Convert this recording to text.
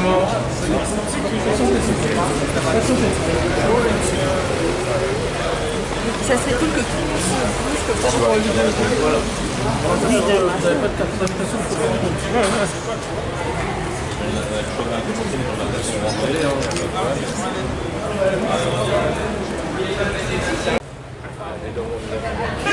Ça serait cool que tout le monde se bouge comme ça pour l'humanité. Voilà. Vous n'avez pas de carte d'invitation, il faut pas c'est quoi.